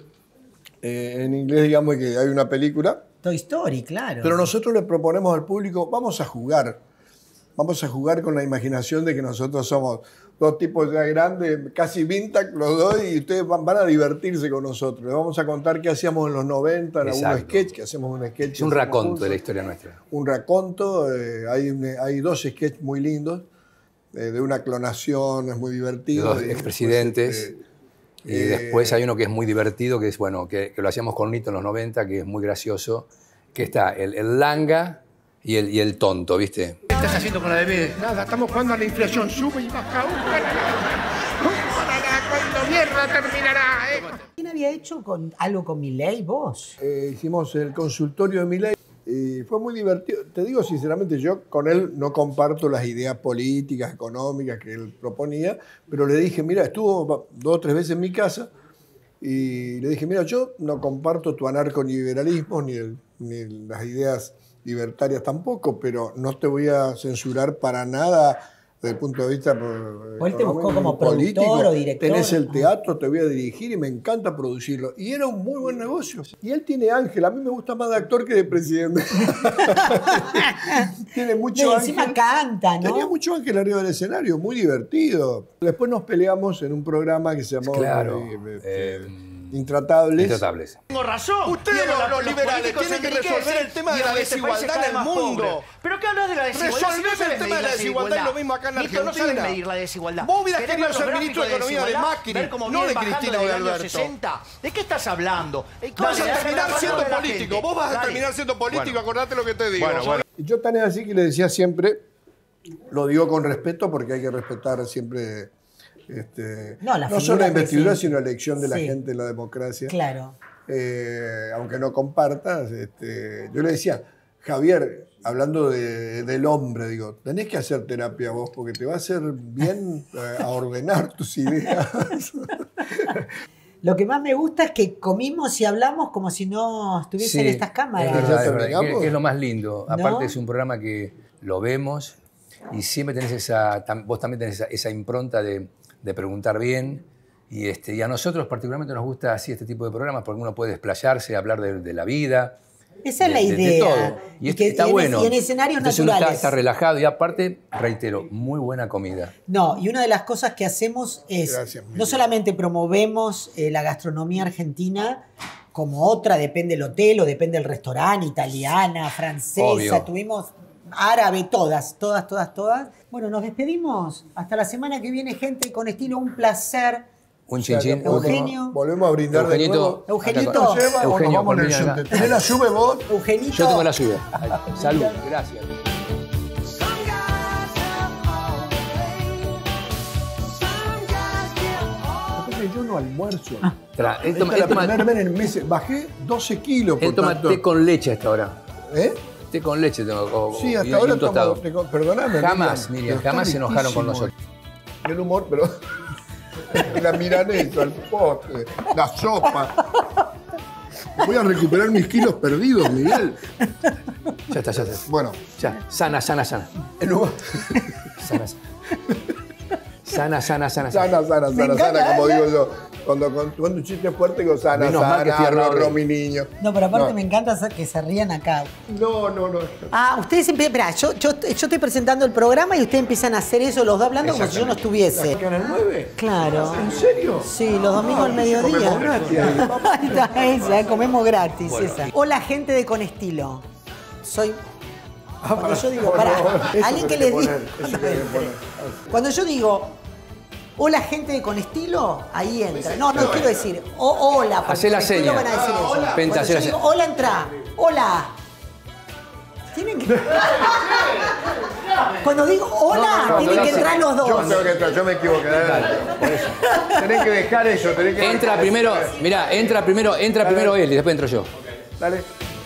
en inglés, digamos que hay una película, Toy Story, claro. pero nosotros le proponemos al público, vamos a jugar. vamos a jugar con la imaginación de que nosotros somos dos tipos ya grandes, casi vintage los dos, y ustedes van a divertirse con nosotros. Les vamos a contar qué hacíamos en los 90, en algunos sketch, que hacemos un sketch. Es un raconto de la historia nuestra. Un raconto, hay dos sketches muy lindos, de una clonación, es muy divertido. Dos expresidentes. Y después hay uno que es muy divertido, que es bueno, que lo hacíamos con Nito en los 90, que es muy gracioso, que está el langa y el tonto, ¿viste? ¿Qué estás haciendo con la bebé? Nada, estamos jugando a la inflación, sube y baja. ¿Cuándo mierda terminará? ¿Quién había hecho algo con Milei, vos? Hicimos el consultorio de Milei y fue muy divertido. Te digo sinceramente, yo con él no comparto las ideas políticas, económicas que él proponía, pero le dije, mira, estuvo 2 o 3 veces en mi casa y le dije, mira, yo no comparto tu anarcoliberalismo ni las ideas libertarias tampoco, pero no te voy a censurar para nada desde el punto de vista ¿O él te buscó como productor o director? Tenés el teatro, te voy a dirigir y me encanta producirlo. Y era un muy buen negocio. Y él tiene ángel. A mí me gusta más de actor que de presidente. Tiene mucho ángel. Encima canta, ¿no? Tenía mucho ángel arriba del escenario, muy divertido. Después nos peleamos en un programa que se llamó Intratables. Tengo razón. Ustedes los liberales tienen que resolver el tema de la desigualdad en el mundo. ¿Pero qué hablas de la desigualdad? Resolver el tema de la desigualdad es lo mismo acá en Argentina. No saben medir la desigualdad. Vos hubieras querido ser ministro de Economía de Macri, no de Cristina o de Alberto. ¿De qué estás hablando? Vas a terminar siendo político. Vos vas a terminar siendo político, acordate lo que te digo. Yo tan es así que le decía siempre, lo digo con respeto porque hay que respetar siempre no solo la investidura, sino la elección de la gente en la democracia. Claro. Aunque no compartas, yo le decía, Javier, hablando del hombre, digo, tenés que hacer terapia vos porque te va a hacer bien a ordenar tus ideas. Lo que más me gusta es que comimos y hablamos como si no estuviese en estas cámaras. Es lo más lindo. ¿No? Aparte es un programa que lo vemos y siempre tenés vos también tenés esa impronta de preguntar bien. Y a nosotros particularmente nos gusta así este tipo de programas porque uno puede desplayarse, hablar de la vida. Esa es la idea. De todo. Y está bueno. Y en escenarios entonces naturales. Uno está relajado y aparte, reitero, muy buena comida. No, y una de las cosas que hacemos es, no solamente promovemos la gastronomía argentina como otra, depende del hotel o depende del restaurante, italiana, francesa, obvio. Tuvimos árabe, todas. Bueno, nos despedimos. Hasta la semana que viene, gente con estilo, un placer. Un chinchín. Eugenio. Volvemos a brindar Eugenito. de nuevo. Eugenito. Eugenio, vamos en el subte. ¿Tenés la sube vos? Eugenito. Yo tengo la sube. Salud. Gracias. Yo no almuerzo. Él bajé 12 kilos. Él toma té con leche a esta hora. ¿Eh? Té con leche. Sí, hasta ahora tomo. Perdóname. Miriam, jamás se enojaron con nosotros. El humor, pero... la milanesa, el postre, la sopa. Voy a recuperar mis kilos perdidos, Miguel. Ya está. Bueno. Ya, sana. Sana. Sana, como digo yo. Cuando un chiste fuerte digo sana, mi niño. No, pero aparte me encanta que se rían acá. No. Ustedes esperá, yo estoy presentando el programa y ustedes empiezan a hacer eso, los dos hablando como si yo no estuviese. ¿En el 9? Claro. ¿En serio? Sí, los domingos al mediodía. Comemos gratis. Ahí está esa, comemos gratis, bueno. Esa. Hola, gente de Con Estilo. Soy... Cuando yo digo, alguien que les diga... Cuando yo digo... Hola, gente de Con Estilo, ahí entra. No, quiero decir, hola. Hacé la seña. Van a decir eso. Penta, cuando yo digo, hola, entra. Hola. Tienen que... Cuando digo hola, tienen que entrar los dos. Yo tengo que entrar, yo me equivoqué. Tenés que dejar eso. Entra primero, mirá, entra primero él y después entro yo. Dale.